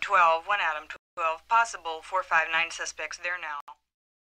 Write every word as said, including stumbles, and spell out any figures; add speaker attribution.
Speaker 1: twelve, one Adam twelve, possible four five nine suspects there now.